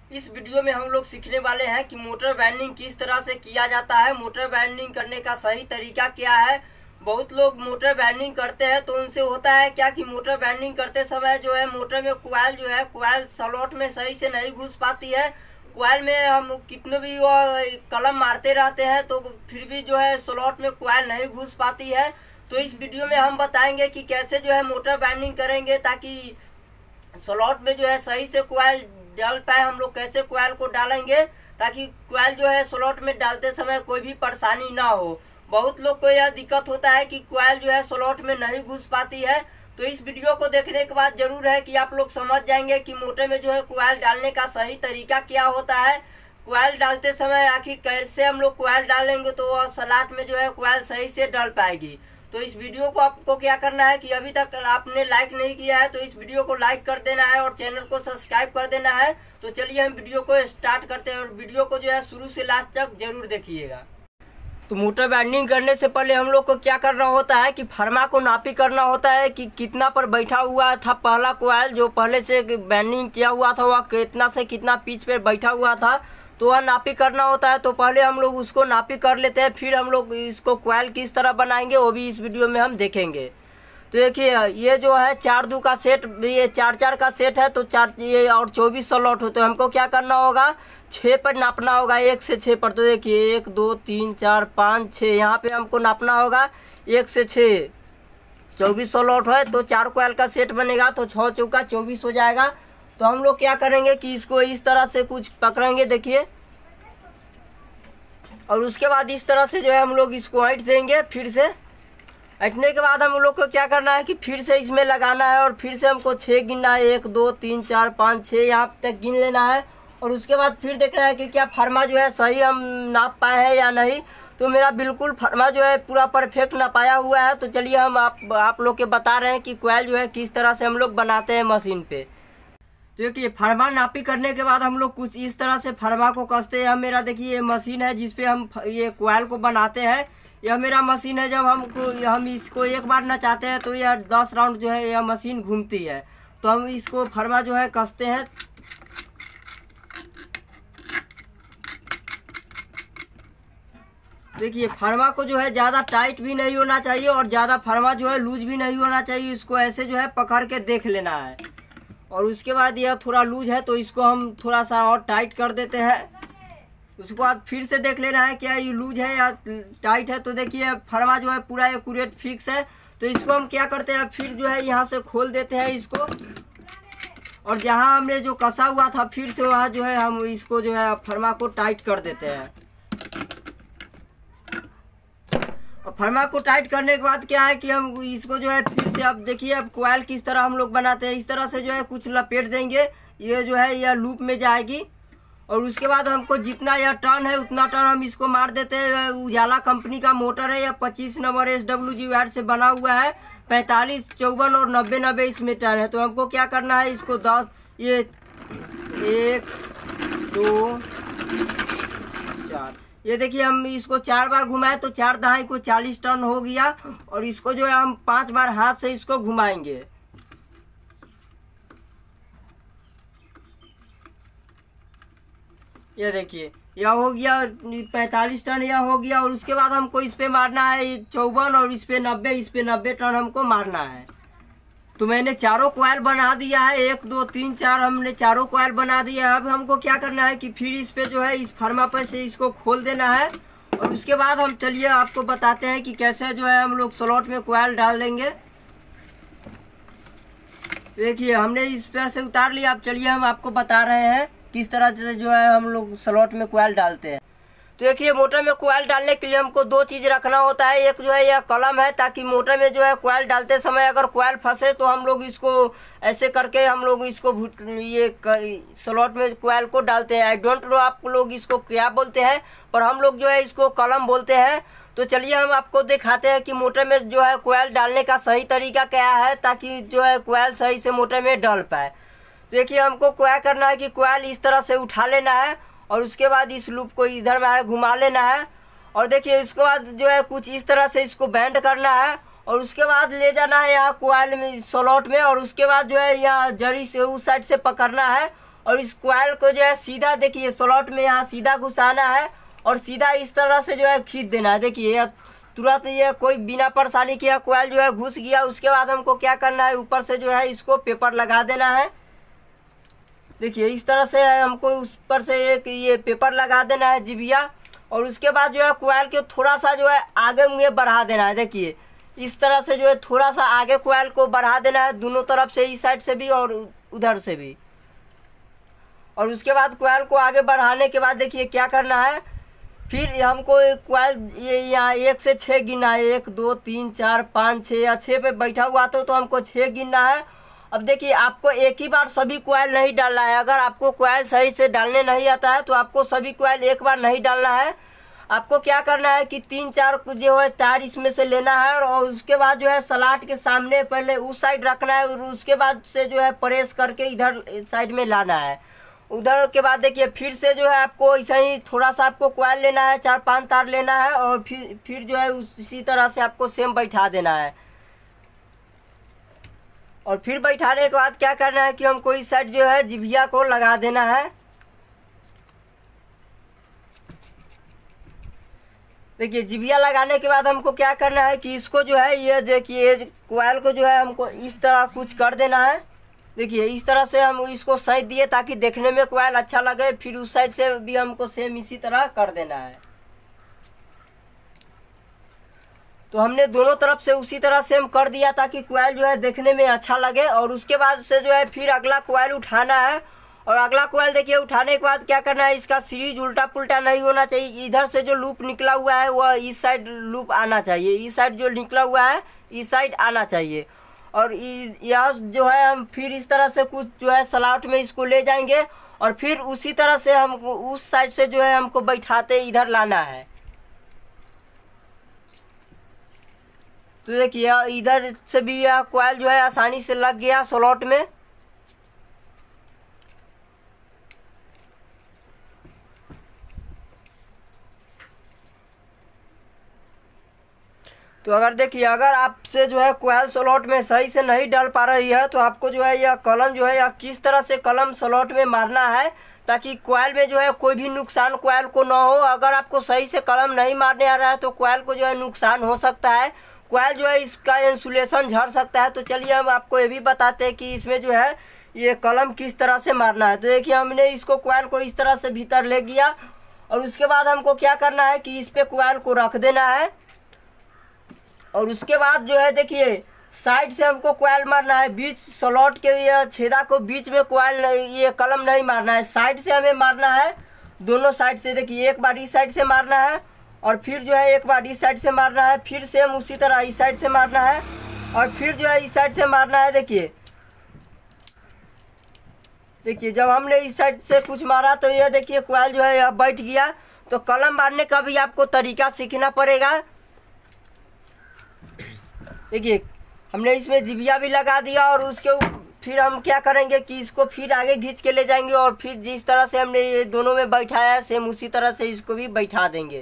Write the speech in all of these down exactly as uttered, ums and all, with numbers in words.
इस वीडियो में हम लोग सीखने वाले हैं कि मोटर वाइंडिंग किस तरह से किया जाता है, मोटर वाइंडिंग करने का सही तरीका क्या है। बहुत लोग मोटर वाइंडिंग करते हैं तो उनसे होता है क्या कि मोटर वाइंडिंग करते समय जो है मोटर में कॉइल जो है कॉइल स्लॉट में सही से नहीं घुस पाती है। कॉइल में हम कितने भी वो कलम मारते रहते हैं तो फिर भी जो है स्लॉट में कॉइल नहीं घुस पाती है। तो इस वीडियो में हम बताएंगे कि कैसे जो है मोटर वाइंडिंग करेंगे ताकि स्लॉट में जो है सही से कॉइल डाल पाए। हम लोग कैसे कॉइल को डालेंगे ताकि कॉइल जो है स्लॉट में डालते समय कोई भी परेशानी ना हो। बहुत लोग को यह दिक्कत होता है कि कॉइल जो है स्लॉट में नहीं घुस पाती है। तो इस वीडियो को देखने के बाद जरूर है कि आप लोग समझ जाएंगे कि मोटर में जो है कॉइल डालने का सही तरीका क्या होता है। कॉइल डालते समय आखिर कैसे हम लोग कॉइल डालेंगे तो वह स्लॉट में जो है कॉइल सही से डल पाएगी। तो इस वीडियो को आपको क्या करना है कि अभी तक आपने लाइक नहीं किया है तो इस वीडियो को लाइक कर देना है और चैनल को सब्सक्राइब कर देना है। तो चलिए हम वीडियो को स्टार्ट करते हैं और वीडियो को जो है शुरू से लास्ट तक जरूर देखिएगा। तो मोटर वाइंडिंग करने से पहले हम लोग को क्या करना होता है कि फर्मा को नापी करना होता है कि कितना पर बैठा हुआ था पहला कॉइल जो पहले से वाइंडिंग किया हुआ था वह कितना से कितना पिच पे बैठा हुआ था, तो वह नापी करना होता है। तो पहले हम लोग उसको नापी कर लेते हैं, फिर हम लोग इसको कॉइल किस तरह बनाएंगे वो भी इस वीडियो में हम देखेंगे। तो देखिए ये जो है चार दो का सेट, ये चार चार का सेट है तो चार ये और चौबीस स्लॉट होते हैं। हमको क्या करना होगा, छः पर नापना होगा, एक से छः पर। तो देखिए एक दो तीन चार पाँच छः, यहाँ पे हमको नापना होगा एक से छः। चौबीस स्लॉट है तो चार कॉइल का सेट बनेगा तो छः चौका चौबीस हो जाएगा। तो हम लोग क्या करेंगे कि इसको इस तरह से कुछ पकड़ेंगे, देखिए, और उसके बाद इस तरह से जो है हम लोग इसको ऐंठ देंगे। फिर से ऐंठने के बाद हम लोग को क्या करना है कि फिर से इसमें लगाना है और फिर से हमको छः गिनना है, एक दो तीन चार पाँच छः यहाँ तक गिन लेना है। और उसके बाद फिर देखना है कि क्या फर्मा जो है सही हम नाप पाए हैं या नहीं। तो मेरा बिल्कुल फर्मा जो है पूरा परफेक्ट नापाया हुआ है। तो चलिए हम आप आप लोग के बता रहे हैं कि कॉइल जो है किस तरह से हम लोग बनाते हैं मशीन पे। तो देखिए फर्मा नापी करने के बाद हम लोग कुछ इस तरह से फर्मा को कसते हैं। मेरा देखिए ये मशीन है जिसपे हम ये कॉइल को बनाते हैं। यह मेरा मशीन है, जब हमको हम इसको एक बार नचाते हैं तो यह दस राउंड जो है यह मशीन घूमती है। तो हम इसको फर्मा जो है कसते हैं। देखिए फर्मा को जो है ज़्यादा टाइट भी नहीं होना चाहिए और ज़्यादा फर्मा जो है लूज भी नहीं होना चाहिए। इसको ऐसे जो है पकड़ के देख लेना है और उसके बाद यह थोड़ा लूज है तो इसको हम थोड़ा सा और टाइट कर देते हैं। उसके बाद फिर से देख लेना है क्या ये लूज है या टाइट है। तो देखिए फर्मा जो है पूरा एक्यूरेट फिक्स है। तो इसको हम क्या करते हैं, फिर जो है यहाँ से खोल देते हैं इसको, और जहाँ हमने जो कसा हुआ था फिर से वहाँ जो है हम इसको जो है फर्मा को टाइट कर देते हैं। और फर्मा को टाइट करने के बाद क्या है कि हम इसको जो है फिर से, अब देखिए अब कॉइल किस तरह हम लोग बनाते हैं। इस तरह से जो है कुछ लपेट देंगे, ये जो है यह लूप में जाएगी। और उसके बाद हमको जितना यह टर्न है उतना टर्न हम इसको मार देते हैं। उजाला कंपनी का मोटर है, यह पच्चीस number S W G wire से बना हुआ है। पैंतालीस चौवन और नब्बे नब्बे इसमें टर्न है। तो हमको क्या करना है, इसको दस ये एक दो चार, ये देखिए हम इसको चार बार घुमाए तो चार दहाई को चालीस टर्न हो गया। और इसको जो है हम पांच बार हाथ से इसको घुमाएंगे। ये देखिए यह हो गया पैंतालीस टन, यह हो गया। और उसके बाद हमको इस पे मारना है चौवन और इस पे नब्बे, इस पे नब्बे टन हमको मारना है। तो मैंने चारों कॉइल बना दिया है, एक दो तीन चार हमने चारों कॉइल बना दिया है। अब हमको क्या करना है कि फिर इस पे जो है इस फर्मा पे से इसको खोल देना है। और उसके बाद हम चलिए आपको बताते हैं कि कैसे जो है हम लोग स्लॉट में कॉइल डाल देंगे। देखिए हमने इस पर से उतार लिया। अब चलिए हम आपको बता रहे हैं किस तरह से जो है हम लोग स्लॉट में कॉइल डालते हैं। तो देखिए मोटर में कॉइल डालने के लिए हमको दो चीज़ रखना होता है। एक जो है यह कलम है ताकि मोटर में जो है कॉइल डालते समय अगर कॉइल फंसे तो हम लोग इसको ऐसे करके हम लोग इसको ये स्लॉट में कॉइल को डालते हैं। आई डोंट नो आप लोग इसको क्या बोलते हैं, पर हम लोग जो है इसको कलम बोलते हैं। तो चलिए हम आपको दिखाते हैं कि मोटर में जो है कॉइल डालने का सही तरीका क्या है ताकि जो है कॉइल सही से मोटर में डल पाए। देखिए हमको क्या करना है कि कॉइल इस तरह से उठा लेना है और उसके बाद इस लूप को इधर में घुमा लेना है। और देखिए इसके बाद जो है कुछ इस तरह से इसको बैंड करना है और उसके बाद ले जाना है यहाँ कॉइल में स्लॉट में। और उसके बाद जो है यहाँ जरी से उस साइड से पकड़ना है और इस कोयल को जो है सीधा देखिए स्लॉट में यहाँ सीधा घुसाना है और सीधा इस तरह से जो है खींच देना है। देखिए तुरंत ये कोई बिना परेशानी किया कोयल जो है घुस गया। उसके बाद हमको क्या करना है, ऊपर से जो है इसको पेपर लगा देना है। देखिए इस तरह से हमको उस पर से एक ये पेपर लगा देना है जिभिया, और उसके बाद जो है कोयल के थोड़ा सा जो है आगे मुझे बढ़ा देना है। देखिए इस तरह से जो है थोड़ा सा आगे कोयल को बढ़ा देना है, दोनों तरफ से, इस साइड से भी और उधर से भी। और उसके बाद कोयल को आगे बढ़ाने के बाद देखिए क्या करना है, फिर हमको कोयल ये यहाँ एक से छः गिनना है। एक दो तीन चार पाँच छः या छः पे बैठा हुआ तो, तो हमको छः गिनना है। अब देखिए आपको एक ही बार सभी कोयल नहीं डालना है। अगर आपको कोयल सही से डालने नहीं आता है तो आपको सभी कोयल एक बार नहीं डालना है। आपको क्या करना है कि तीन चार जो है तार इसमें से लेना है और उसके बाद जो है सलाट के सामने पहले उस साइड रखना है और उसके बाद से जो है प्रेस करके इधर साइड में लाना है। उधर के बाद देखिए फिर से जो है आपको ऐसा ही थोड़ा सा आपको कोयल लेना है, चार पांच तार लेना है और फिर फिर जो है उसी तरह से आपको सेम बैठा देना है। और फिर बैठाने के बाद क्या करना है कि हमको इस साइड जो है जिभिया को लगा देना है। देखिए जिभिया लगाने के बाद हमको क्या करना है कि इसको जो है ये देखिए कोयल को जो है हमको इस तरह कुछ कर देना है। देखिए इस तरह से हम इसको सही दिए ताकि देखने में कोयल अच्छा लगे। फिर उस साइड से भी हमको सेम इसी तरह कर देना है। तो हमने दोनों तरफ से उसी तरह सेम कर दिया ताकि कोयल जो है देखने में अच्छा लगे। और उसके बाद से जो है फिर अगला कोयल उठाना है। और अगला कोयल देखिए उठाने के बाद क्या करना है, इसका सीरीज उल्टा पुल्टा नहीं होना चाहिए। इधर से जो लूप निकला हुआ है वह इस साइड लूप आना चाहिए, इस साइड जो निकला हुआ है इस साइड आना चाहिए। और यह जो है हम फिर इस तरह से कुछ जो है स्लॉट में इसको ले जाएंगे और फिर उसी तरह से हम उस साइड से जो है हमको बैठाते इधर लाना है। तो देखिए इधर से भी यह कोयल जो है आसानी से लग गया स्लॉट में। तो अगर देखिए अगर आपसे जो है कोयल स्लॉट में सही से नहीं डाल पा रही है तो आपको जो है यह कलम जो है या किस तरह से कलम स्लॉट में मारना है ताकि कोयल में जो है कोई भी नुकसान कोयल को ना हो। अगर आपको सही से कलम नहीं मारने आ रहा है तो कोयल को जो है नुकसान हो सकता है, कोयल जो है इसका इंसुलेशन झड़ सकता है। तो चलिए हम आपको ये भी बताते हैं कि इसमें जो है ये कलम किस तरह से मारना है। तो देखिए हमने इसको कोयल को इस तरह से भीतर ले गया और उसके बाद हमको क्या करना है कि इस पे कोयल को रख देना है। और उसके बाद जो है देखिए साइड से हमको कोयल मारना है, बीच स्लॉट के ये छेदा को बीच में कोयल ये कलम नहीं मारना है, साइड से हमें मारना है। दोनों साइड से देखिए एक बार इस साइड से मारना है और फिर जो है एक बार इस साइड से मारना है, फिर सेम उसी तरह इस साइड से मारना है और फिर जो है इस साइड से मारना है। देखिए देखिए जब हमने इस साइड से कुछ मारा तो ये देखिए कोयल जो है यह बैठ गया। तो कलम मारने का भी आपको तरीका सीखना पड़ेगा। देखिए हमने इसमें जिभिया भी लगा दिया और उसके फिर हम क्या करेंगे कि इसको फिर आगे खींच के ले जाएंगे और फिर जिस तरह से हमने ये दोनों में बैठाया है सेम उसी तरह से इसको भी बैठा देंगे।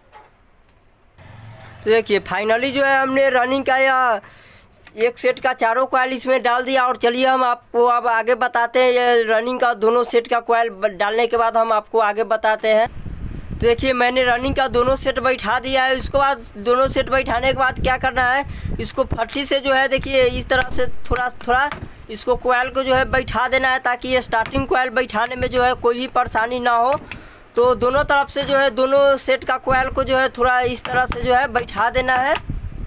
तो देखिए फाइनली जो है हमने रनिंग का या एक सेट का चारों कोयल इसमें डाल दिया। और चलिए हम आपको अब आगे बताते हैं ये रनिंग का दोनों सेट का कोयल डालने के बाद हम आपको आगे बताते हैं। तो देखिए मैंने रनिंग का दोनों सेट बैठा दिया है। उसके बाद दोनों सेट बैठाने के बाद क्या करना है, इसको फट्टी से जो है देखिए इस तरह से थोड़ा थोड़ा इसको कोयल को जो है बैठा देना है ताकि ये स्टार्टिंग कोयल बैठाने में जो है कोई भी परेशानी ना हो। तो दोनों तरफ से जो है दोनों सेट का कोयल को जो है थोड़ा इस तरह से जो है बैठा देना है।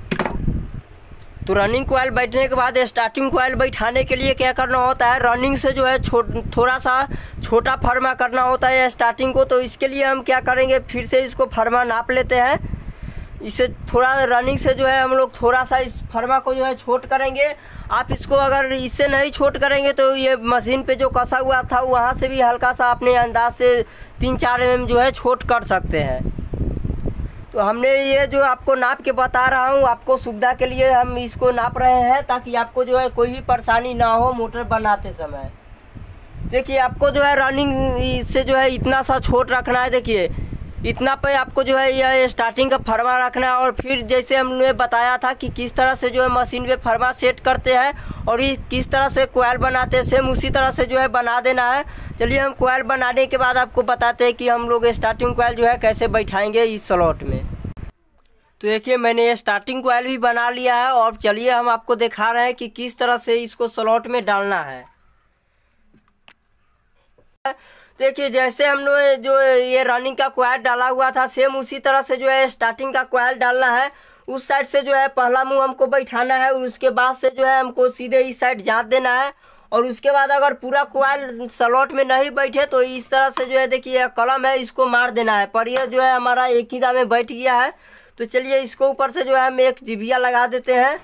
तो रनिंग कोयल बैठने के बाद स्टार्टिंग कोयल बैठाने के लिए क्या करना होता है, रनिंग से जो है थोड़ा सा छोटा फरमा करना होता है स्टार्टिंग को। तो इसके लिए हम क्या करेंगे, फिर से इसको फरमा नाप लेते हैं। इससे थोड़ा रनिंग से जो है हम लोग थोड़ा सा इस फरमा को जो है छोट करेंगे। आप इसको अगर इससे नहीं छोट करेंगे तो ये मशीन पे जो कसा हुआ था वहाँ से भी हल्का सा अपने अंदाज से तीन चार एम एम जो है छोट कर सकते हैं। तो हमने ये जो आपको नाप के बता रहा हूँ आपको सुविधा के लिए हम इसको नाप रहे हैं ताकि आपको जो है कोई भी परेशानी ना हो मोटर बनाते समय। देखिए आपको जो है रनिंग से जो है इतना सा छोट रखना है। देखिए इतना पे आपको जो है यह स्टार्टिंग का फरमा रखना है। और फिर जैसे हमने बताया था कि किस तरह से जो है मशीन पे फरमा सेट करते हैं और ये किस तरह से कोयल बनाते हैं, सेम उसी तरह से जो है बना देना है। चलिए हम कोयल बनाने के बाद आपको बताते हैं कि हम लोग स्टार्टिंग कोयल जो है कैसे बैठाएंगे इस स्लॉट में। तो देखिए मैंने ये स्टार्टिंग कोयल भी बना लिया है और चलिए हम आपको दिखा रहे हैं कि किस तरह से इसको स्लॉट में डालना है। देखिए जैसे हम लोग जो ये रनिंग का कोयल डाला हुआ था सेम उसी तरह से जो है स्टार्टिंग का कोयल डालना है। उस साइड से जो है पहला मुंह हमको बैठाना है, उसके बाद से जो है हमको सीधे इस साइड जांच देना है। और उसके बाद अगर पूरा कोयल स्लॉट में नहीं बैठे तो इस तरह से जो है देखिए कलम है इसको मार देना है। पर यह जो है हमारा एक ही दाव में बैठ गया है। तो चलिए इसको ऊपर से जो है हम एक जिबिया लगा देते हैं।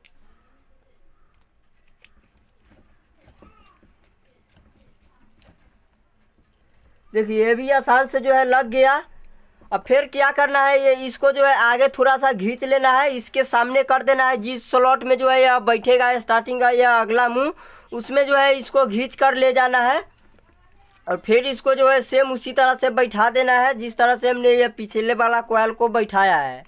देखिए ये भी आसान से जो है लग गया। अब फिर क्या करना है, ये इसको जो है आगे थोड़ा सा खींच लेना है, इसके सामने कर देना है। जिस स्लॉट में जो है यह बैठेगा स्टार्टिंग का या अगला मुंह, उसमें जो है इसको खींच कर ले जाना है। और फिर इसको जो है सेम उसी तरह से बैठा देना है जिस तरह से हमने ये पिछले वाला कोयल को बैठाया है।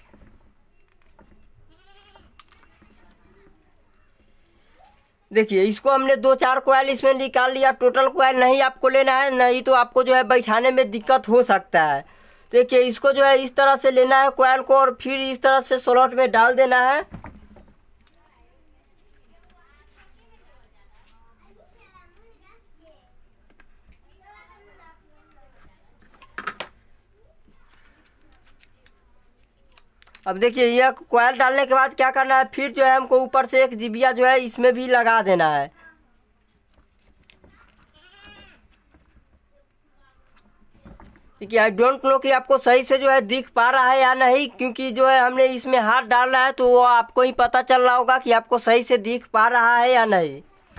देखिए इसको हमने दो चार कोयल इसमें निकाल लिया। टोटल कोयल नहीं आपको लेना है, नहीं तो आपको जो है बैठाने में दिक्कत हो सकता है। देखिए इसको जो है इस तरह से लेना है कोयल को और फिर इस तरह से स्लॉट में डाल देना है। अब देखिए यह कोयल डालने के बाद क्या करना है, फिर जो है हमको ऊपर से एक जिबिया जो है इसमें भी लगा देना है। देखिए आई डोंट नो कि आपको सही से जो है दिख पा रहा है या नहीं, क्योंकि जो है हमने इसमें हाथ डाला है तो वो आपको ही पता चल रहा होगा कि आपको सही से दिख पा रहा है या नहीं।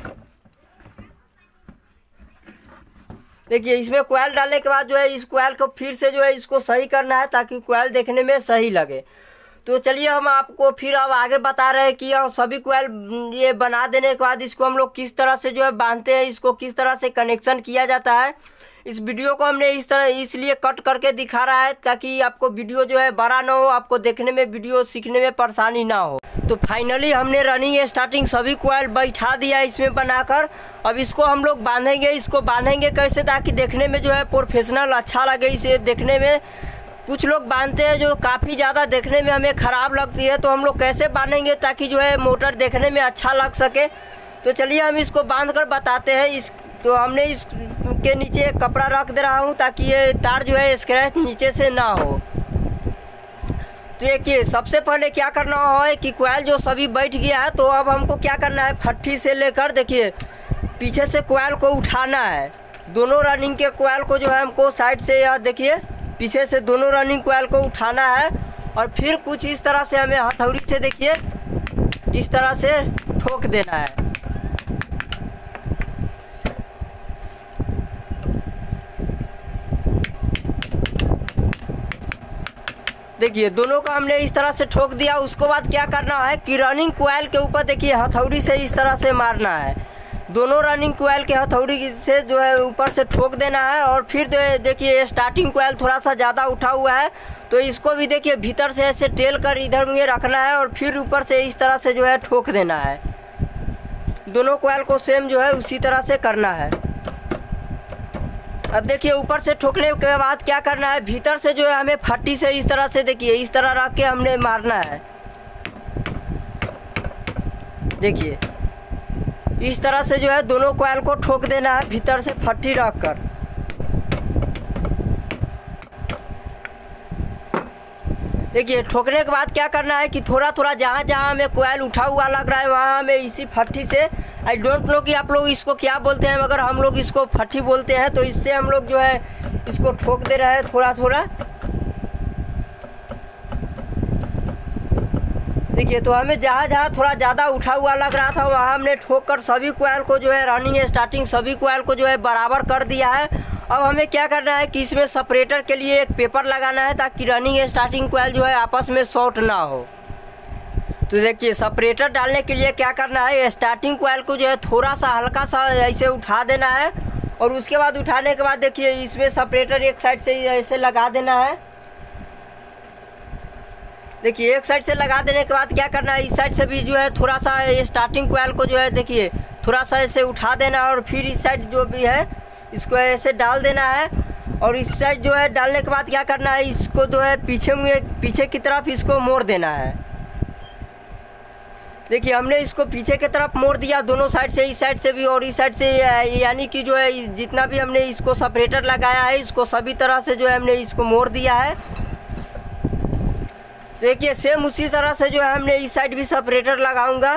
देखिए इसमें कोयल डालने के बाद जो है इस कोयल को फिर से जो है इसको सही करना है ताकि कोयल देखने में सही लगे। तो चलिए हम आपको फिर अब आगे बता रहे हैं कि हम सभी कोयल ये बना देने के बाद इसको हम लोग किस तरह से जो है बांधते हैं, इसको किस तरह से कनेक्शन किया जाता है। इस वीडियो को हमने इस तरह इसलिए कट करके दिखा रहा है ताकि आपको वीडियो जो है बड़ा ना हो, आपको देखने में वीडियो सीखने में परेशानी ना हो। तो फाइनली हमने रनिंग स्टार्टिंग सभी कोयल बैठा दिया इसमें बनाकर। अब इसको हम लोग बांधेंगे। इसको बांधेंगे कैसे ताकि देखने में जो है प्रोफेशनल अच्छा लगे। इसे देखने में कुछ लोग बांधते हैं जो काफ़ी ज़्यादा देखने में हमें ख़राब लगती है, तो हम लोग कैसे बांधेंगे ताकि जो है मोटर देखने में अच्छा लग सके। तो चलिए हम इसको बांध कर बताते हैं। इस तो हमने इसके नीचे एक कपड़ा रख दे रहा हूँ ताकि ये तार जो है स्क्रैच नीचे से ना हो। तो देखिए सबसे पहले क्या करना है कि कोयल जो सभी बैठ गया है, तो अब हमको क्या करना है, फट्टी से लेकर देखिए पीछे से कोयल को उठाना है। दोनों रनिंग के कोयल को जो है हमको साइड से या देखिए पीछे से दोनों रनिंग कोयल को उठाना है। और फिर कुछ इस तरह से हमें हथौड़ी से देखिए इस तरह से ठोक देना है। देखिए दोनों को हमने इस तरह से ठोक दिया। उसके बाद क्या करना है कि रनिंग कोयल के ऊपर देखिए हथौड़ी से इस तरह से मारना है। दोनों रनिंग कोयल के हथौड़ी से जो है ऊपर से ठोक देना है। और फिर देखिए स्टार्टिंग कोयल थोड़ा सा ज़्यादा उठा हुआ है, तो इसको भी देखिए भीतर से ऐसे टेल कर इधर में रखना है और फिर ऊपर से इस तरह से जो है ठोक देना है। दोनों कोयल को सेम जो है उसी तरह से करना है। अब देखिए ऊपर से ठोकने के बाद क्या करना है, भीतर से जो है हमें फट्टी से इस तरह से देखिए इस तरह रख के हमने मारना है। देखिए इस तरह से जो है दोनों कोयल को ठोक देना है भीतर से फट्टी रख कर। देखिए ठोकने के बाद क्या करना है कि थोड़ा थोड़ा जहाँ जहाँ हमें कोयल उठा हुआ लग रहा है वहाँ हमें इसी फट्टी से, आई डोंट नो कि आप लोग इसको क्या बोलते हैं, मगर हम लोग इसको फट्टी बोलते हैं। तो इससे हम लोग जो है इसको ठोक दे रहे हैं थोड़ा थोड़ा। देखिए तो हमें जहाँ जहाँ थोड़ा ज़्यादा उठा हुआ लग रहा था वहाँ हमने ठोक कर सभी कोयल को जो है रनिंग स्टार्टिंग सभी कोयल को जो है बराबर कर दिया है। अब हमें क्या करना है कि इसमें सेपरेटर के लिए एक पेपर लगाना है ताकि रनिंग स्टार्टिंग कोयल जो है आपस में शॉर्ट ना हो। तो देखिए सेपरेटर डालने के लिए क्या करना है, स्टार्टिंग कोयल को जो है थोड़ा सा हल्का सा ऐसे उठा देना है। और उसके बाद उठाने के बाद देखिए इसमें सेपरेटर एक साइड से ऐसे लगा देना है। देखिए एक साइड से लगा देने के बाद क्या करना है, इस साइड से भी जो है थोड़ा सा ये स्टार्टिंग कोयल को जो है देखिए थोड़ा सा ऐसे उठा देना और फिर इस साइड जो भी है इसको ऐसे डाल देना है। और इस साइड जो है डालने के बाद क्या करना है, इसको जो है पीछे में पीछे की तरफ इसको मोड़ देना है। देखिए हमने इसको पीछे की तरफ मोड़ दिया दोनों साइड से, इस साइड से भी और इस साइड से, यानी कि जो है जितना भी हमने इसको सेपरेटर लगाया है इसको सभी तरह से जो है हमने इसको मोड़ दिया है। देखिए सेम उसी तरह से जो है हमने इस साइड भी सेपरेटर लगाऊंगा।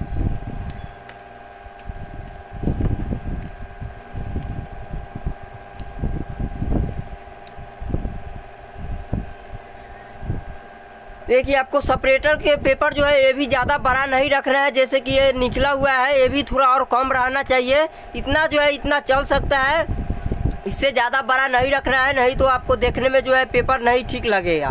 देखिए आपको सेपरेटर के पेपर जो है ये भी ज़्यादा बड़ा नहीं रखना है, जैसे कि ये निकला हुआ है ये भी थोड़ा और कम रहना चाहिए। इतना जो है इतना चल सकता है, इससे ज़्यादा बड़ा नहीं रखना है, नहीं तो आपको देखने में जो है पेपर नहीं ठीक लगेगा।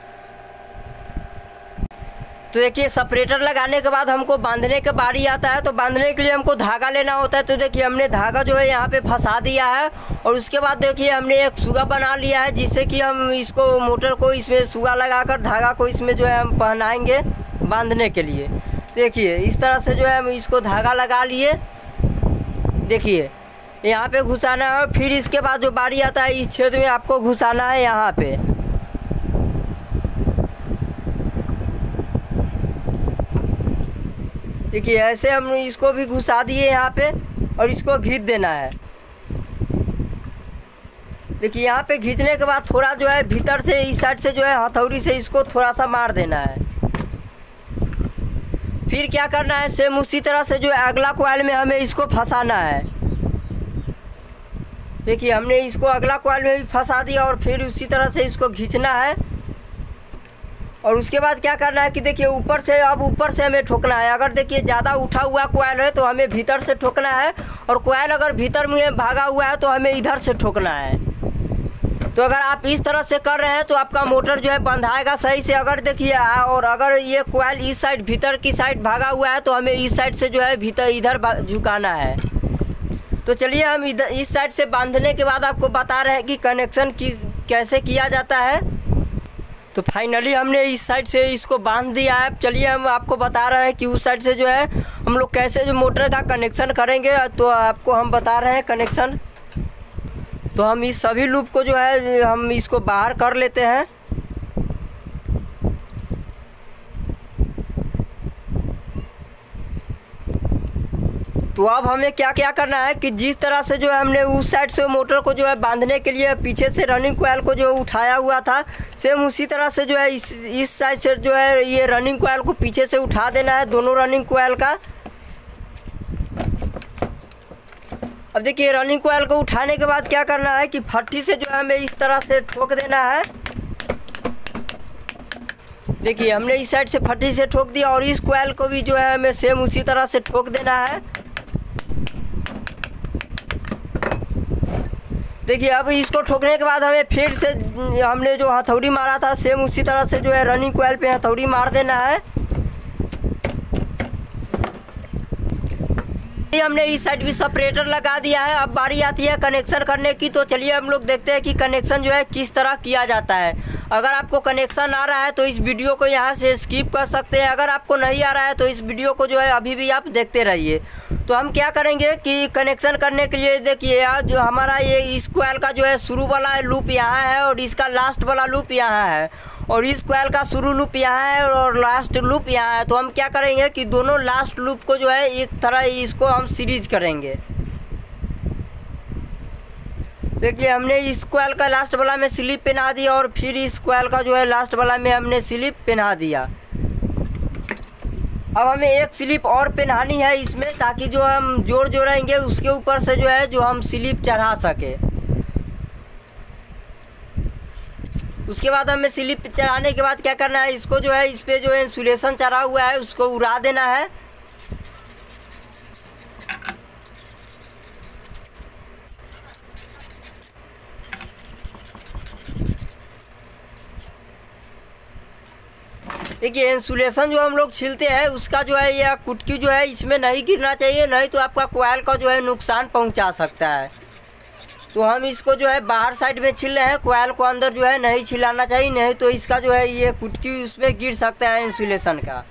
तो देखिए सेपरेटर लगाने के बाद हमको बांधने के बारी आता है, तो बांधने के लिए हमको धागा लेना होता है। तो देखिए हमने धागा जो है यहाँ पे फंसा दिया है और उसके बाद देखिए हमने एक सुगा बना लिया है, जिससे कि हम इसको मोटर को इसमें सुगा लगाकर धागा को इसमें जो है हम पहनाएंगे बांधने के लिए। देखिए इस तरह से जो है हम इसको धागा लगा लिए। देखिए यहाँ पे घुसाना है और फिर इसके बाद जो बारी आता है इस छेद में आपको घुसाना है यहाँ पे। देखिए ऐसे हम इसको भी घुसा दिए यहाँ पे और इसको खींच देना है। देखिए यहाँ पे खींचने के बाद थोड़ा जो है भीतर से इस साइड से जो है हथौड़ी से इसको थोड़ा सा मार देना है। फिर क्या करना है, सेम उसी तरह से जो है अगला कॉइल में हमें इसको फंसाना है। देखिए हमने इसको अगला कॉइल में भी फंसा दिया और फिर उसी तरह से इसको खींचना है। और उसके बाद क्या करना है कि देखिए ऊपर से, अब ऊपर से हमें ठोकना है। अगर देखिए ज़्यादा उठा हुआ कोयल है तो हमें भीतर से ठोकना है, और कोयल अगर भीतर में भागा हुआ है तो हमें इधर से ठोकना है। तो अगर आप इस तरह से कर रहे हैं तो आपका मोटर जो है बंधाएगा सही से। अगर देखिए और अगर ये कोयल इस साइड भीतर की साइड भागा हुआ है तो हमें इस साइड से जो है भीतर इधर झुकाना है। तो चलिए हम इधर इस साइड से बांधने के बाद आपको बता रहे हैं कि कनेक्शन किस कैसे किया जाता है। तो फाइनली हमने इस साइड से इसको बांध दिया है। चलिए हम आपको बता रहे हैं कि उस साइड से जो है हम लोग कैसे जो मोटर का कनेक्शन करेंगे। तो आपको हम बता रहे हैं कनेक्शन। तो हम इस सभी लूप को जो है हम इसको बाहर कर लेते हैं। तो अब हमें क्या क्या करना है कि जिस तरह से जो है हमने उस साइड से मोटर को जो है बांधने के लिए पीछे से रनिंग कोयल को जो उठाया हुआ था, सेम उसी तरह से जो है इस इस साइड से जो है ये रनिंग कोयल को पीछे से उठा देना है, दोनों रनिंग कोयल का। अब देखिए रनिंग कोयल को उठाने के बाद क्या करना है कि फट्टी से जो है हमें इस तरह से ठोक देना है। देखिए हमने इस साइड से फट्टी से ठोक दिया और इस कोयल को भी जो है हमें सेम उसी तरह से ठोक देना है। देखिए अब इसको ठोकने के बाद हमें फिर से हमने जो हथौड़ी मारा था सेम उसी तरह से जो है रनिंग कोयल पे हथौड़ी मार देना है। हमने इस साइड भी सेपरेटर लगा दिया है। अब बारी आती है कनेक्शन करने की। तो चलिए हम लोग देखते हैं कि कनेक्शन जो है किस तरह किया जाता है। अगर आपको कनेक्शन आ रहा है तो इस वीडियो को यहाँ से स्किप कर सकते हैं। अगर आपको नहीं आ रहा है तो इस वीडियो को जो है अभी भी आप देखते रहिए। तो हम क्या करेंगे कि कनेक्शन करने के लिए देखिए जो हमारा ये इस कोयल का जो है शुरू वाला लूप यहाँ है और इसका लास्ट वाला लूप यहाँ है, और इस कोयल का शुरू लूप यहाँ है और लास्ट लूप यहाँ है। तो हम क्या करेंगे कि दोनों लास्ट लूप को जो है एक तरह इसको हम सीरीज करेंगे। देखिए हमने इस कोयल का लास्ट वाला में स्लिप पहना दिया और फिर इस कोयल का जो है लास्ट वाला में हमने स्लिप पहना दिया। अब हमें एक स्लिप और पहनानी है इसमें, ताकि जो हम जोड़ जोड़ेंगे उसके ऊपर से जो है जो हम स्लिप चढ़ा सके। उसके बाद हमें स्लिप चढ़ाने के बाद क्या करना है, इसको जो है इस पर जो है इंसुलेशन चढ़ा हुआ है उसको उड़ा देना है। देखिए इंसुलेशन जो हम लोग छीलते हैं उसका जो है यह कुटकी जो है इसमें नहीं गिरना चाहिए, नहीं तो आपका कोयल का जो है नुकसान पहुंचा सकता है। तो हम इसको जो है बाहर साइड में छिल रहे हैं, कोयल को अंदर जो है नहीं छिलाना चाहिए, नहीं तो इसका जो है ये कुटकी उसमें गिर सकता है इंसुलेशन का।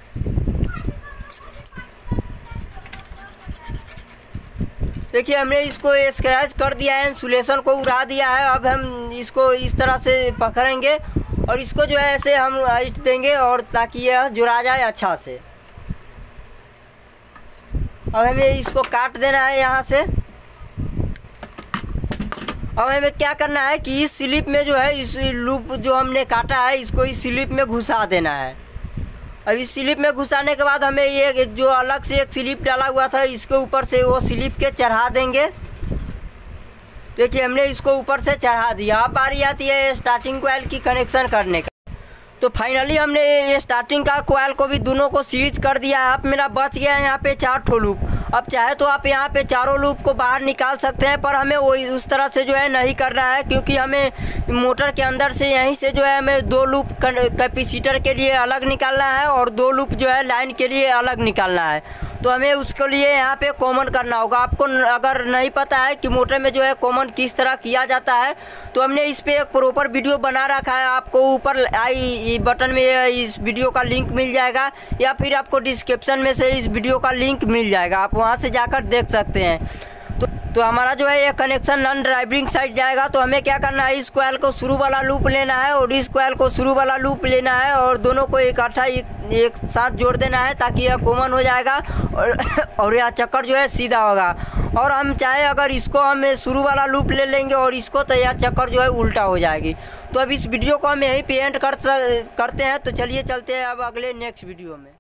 देखिए हमने इसको स्क्रैच कर दिया है, इंसुलेशन को उड़ा दिया है। अब हम इसको इस तरह से पकड़ेंगे और इसको जो है ऐसे हम हाइट देंगे और ताकि यह जुड़ा जाए अच्छा से। अब हमें इसको काट देना है यहाँ से। अब हमें क्या करना है कि इस स्लिप में जो है इस लूप जो हमने काटा है इसको इस स्लिप में घुसा देना है। अब इस स्लिप में घुसाने के बाद हमें ये जो अलग से एक स्लिप डाला हुआ था इसके ऊपर से वो स्लिप के चढ़ा देंगे। देखिए हमने इसको ऊपर से चढ़ा दिया। अब बारी आती है स्टार्टिंग कॉइल की कनेक्शन करने का। तो फाइनली हमने ये स्टार्टिंग का कॉइल को भी दोनों को सीरीज कर दिया है। अब मेरा बच गया है यहाँ पे चार ठो लूप। अब चाहे तो आप यहाँ पे चारों लूप को बाहर निकाल सकते हैं, पर हमें वो उस तरह से जो है नहीं करना है, क्योंकि हमें मोटर के अंदर से यहीं से जो है हमें दो लूप कैपेसिटर के लिए अलग निकालना है और दो लूप जो है लाइन के लिए अलग निकालना है। तो हमें उसके लिए यहाँ पे कॉमन करना होगा। आपको अगर नहीं पता है कि मोटर में जो है कॉमन किस तरह किया जाता है तो हमने इस पर एक प्रॉपर वीडियो बना रखा है। आपको ऊपर आई बटन में इस वीडियो का लिंक मिल जाएगा या फिर आपको डिस्क्रिप्शन में से इस वीडियो का लिंक मिल जाएगा, आप वहाँ से जाकर देख सकते हैं। तो तो हमारा जो है ये कनेक्शन नॉन ड्राइविंग साइड जाएगा। तो हमें क्या करना है, इस कॉइल को शुरू वाला लूप लेना है और इस कॉइल को शुरू वाला लूप लेना है और दोनों को इकट्ठा एक, एक साथ जोड़ देना है ताकि यह कॉमन हो जाएगा और और यह चक्कर जो है सीधा होगा। और हम चाहे अगर इसको हम शुरू वाला लूप ले लेंगे और इसको, तो यह चक्कर जो है उल्टा हो जाएगी। तो अब इस वीडियो को हम यहीं पे एंड कर करते हैं। तो चलिए चलते हैं अब अगले नेक्स्ट वीडियो में।